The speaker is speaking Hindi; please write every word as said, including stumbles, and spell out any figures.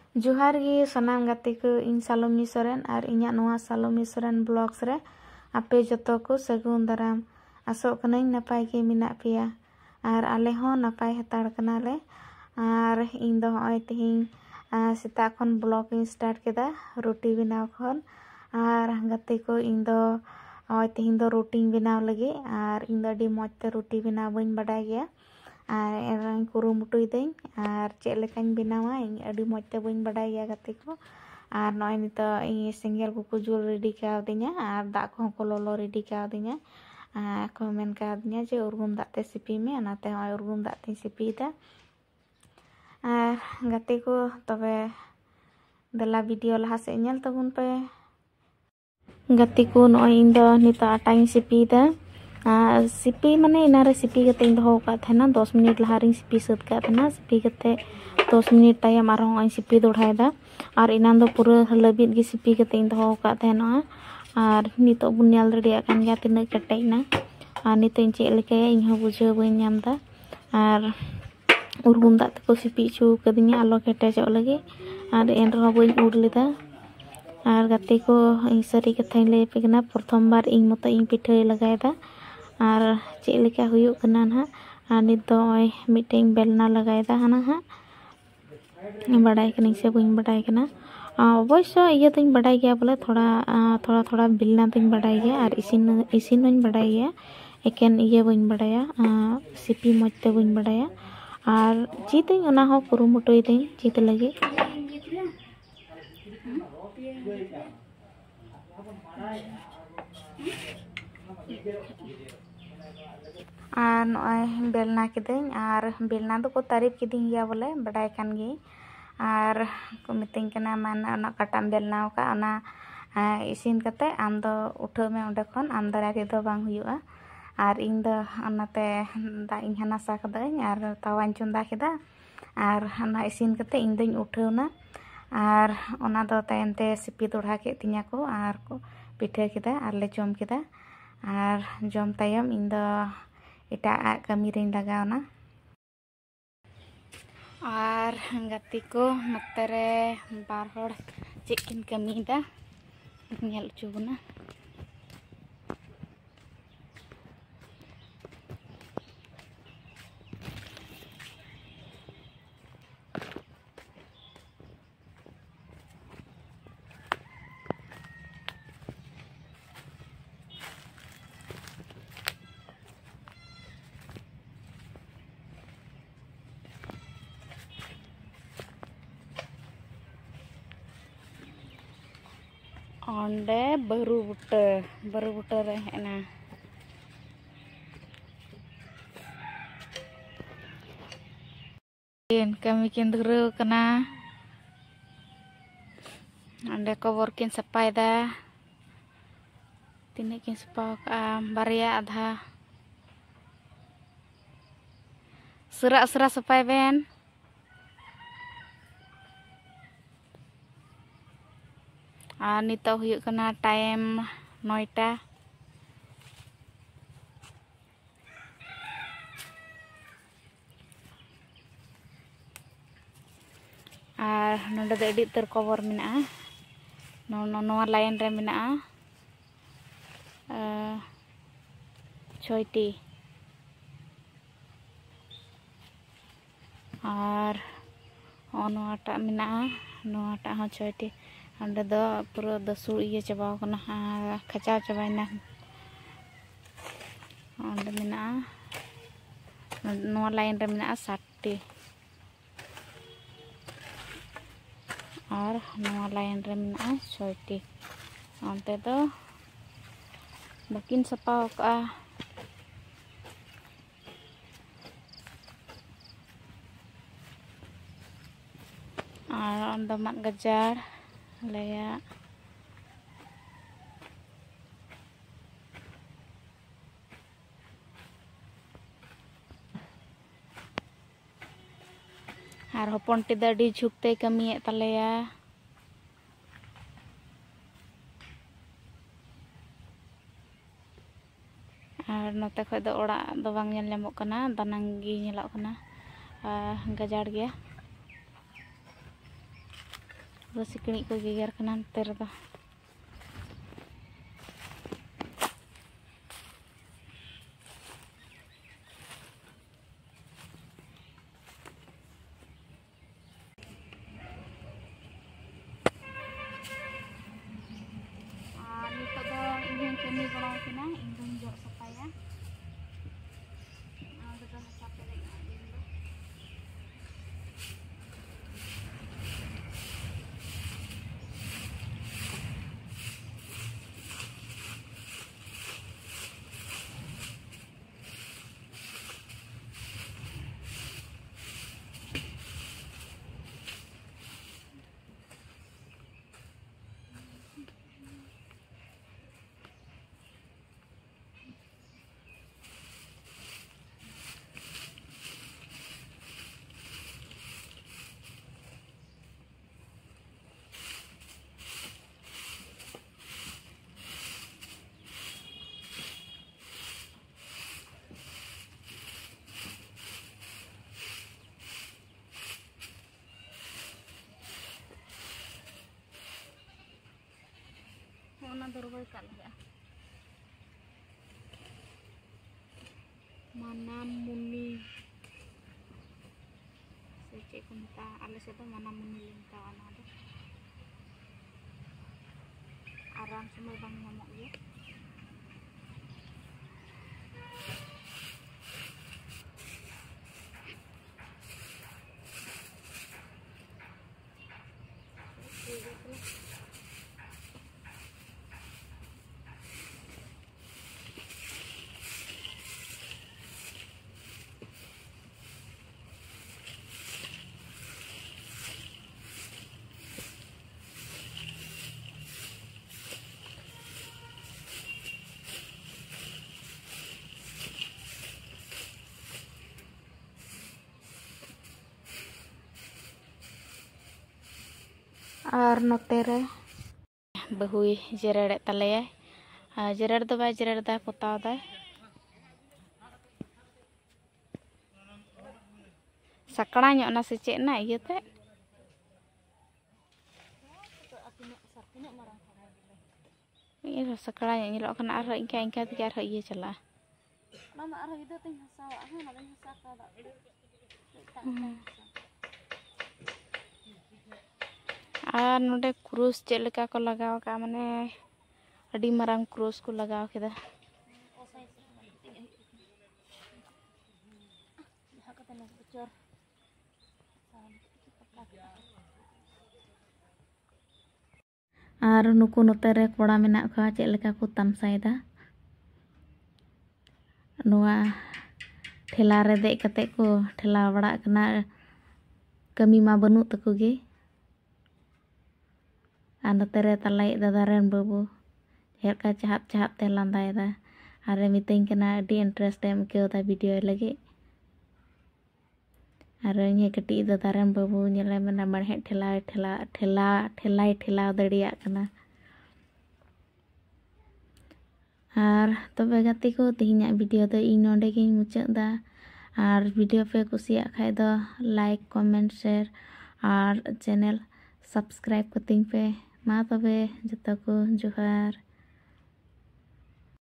जोहार गे सनाम गाते को इन सालोमी सोरेन और इन्या नोआ सालोमी सोरेन ब्लॉग्स रे आपे जतो को सगुन दाराम आसो कनाई नपाय के मिना पेया और आले हो नपाय हताड़ कना ले और इन दो होय तिहिं सेता खन ब्लॉग इन स्टार्ट केदा रोटी बनाव खन और गाते को इन दो होय तिहिं दो रोटी बनाव लगे और इन दो डी मौज ते रोटी बनाव बइन बडाय गया और एरंग कुरुमुटुई दें और चेक लेकान बनावा इन अडी मौज ते बइन बडाय गया गाते को और नय नितो इ सेंगेल को जुल रेडी का दिnya और दा को को लोलो रेडी का दिnya को मेन का दिnya जे उरगुम दाते सिपी में अनाते होय उरगुम दाते सिपी दा और गाते को तबे दला वीडियो लहा से नेल तबुन पे गाते को नय इन दो नितो आटाई सिपी दा सिपी माने इनारे सिपी कते इन दो का थेना दस मिनट लहारिंग सिपी सद का थेना सिपी कते दस मिनट तायम आरो हय सिपी दोढ़ाय दा और इनान दो पूरा लबिद गे सिपी कते इन दो का थेना और नितो बुन नेल रेडी कान गया तिना कटेना और नितो इन चेक लेके इन हो बुझे बइन नाम दा और उरगुम दा को सिपी छु कदिnya आलो केटे जो लगे और एन रो बइन उड़ लेदा और गाते को इन सरी कथाई ले पेगना प्रथम बार इन मतो इन पिठे लगाय दा और चेक लेका हुयु कना ना और नित दो मिटें बेलना लगाय दा हना हा बडाय कनी से बइन बडाय कना अवश्य ये तो बडाय गया बोले थोड़ा थोड़ा थोड़ा बेलना तो बडाय गया और इसिन इसिन बइन बडाय गया एकेन ये बइन बडाया सिपी मौज ते बइन बडाया और चीत ओना हो कुरुमुटुई दें चीत लगे और नय बेलना किदें और बेलना दो को तारीफ किदिं गया बोले बडाय कान गे और को मितिं कना मान ओना काटाम बेलनाव का ओना इसिन कते आम दो उठो में ओंडे खन आम दारा के दो बांग हुयुआ और इन दो ओनाते दा इन हनासा कदाई और तावान चुंदा केदा और ओना इसिन कते इन दोኝ उठौना और ओना दो तायनते सिपी दोढ़ा के तिnya को और को पिठे केदा और ले जम केदा और जम तायम इन दो एटा कमी रें लगावना और गाती को नतरे बार होड़ चेकिन कमी दा नेल चुबना onde baru buta baru buta re na kin kami kin duru kena onde cover kin sapai da tine kin sepak baria adha sera sera sapai ben और नितो हुयुक कना टाइम नौटा और नोडे दो एडी तर कवर मेना नो नो नोआ लाइन रे मेना छयटी और नोआटा मेना नोआटा हो छयटी अंडे दो पूरा दसुड़ ये चबाव कना खचाव चबायना अंडे मेना नोआ लाइन रे मेना सातटी और नोआ लाइन रे मेना छयटी अंते दो बाकिन सपाव का और अंदर mak gajar laya और हपन टी दाडी झुकते कमी तलेया और नोते खय दो ओड़ा दो बांग नेल ᱧᱟᱢᱚᱜ ᱠᱟᱱᱟ ᱫᱟᱱᱟᱝ ᱜᱮ ᱧᱮᱞᱚᱜ ᱠᱟᱱᱟ ᱜᱟᱡᱟᱲ ᱜᱮᱭᱟ पूरा सिकड़ी को गेगर कना नते रे दो kami kalau kena ingin jok supaya ada rasa pelek dulu. Ona dorbai kal ya. Manam muni. Secek kunta, alas itu manam muni linta anado. Aram semua bang ngomong ya. Ar notere bahui jerer tale jerer do ba jerer da potau da sakra nyok na secek na iya te ini sakra nyok nyelok kena ar ingka ingka tiga ar iya celah mama ar itu teh sawa ha na ben sakra da আর নোডে ক্রুজ চেলেকা কো লাগাও কা মানে আডি মারাং ক্রুজ কো লাগাও কেদা আর নুকু নতেরে কোড়া মেনা কা চেলেকা কো তামসাইদা নোয়া ঠেলা রে দে kate ko ঠেলা বড়া কনা kami ma banu taku ge anda tere talai dadaren babu herka cahap cahap te landai da are miting kena di interest em keu da video lagi are nye keti dadaren babu nyele mena marhe thela thela thela thelai thela dadiya kana ar tobe gati ko tihinya video do ing nonde ge muchak da ar video pe kusiya khai do like comment share ar channel subscribe kuting pe ma tobe jota ko johar।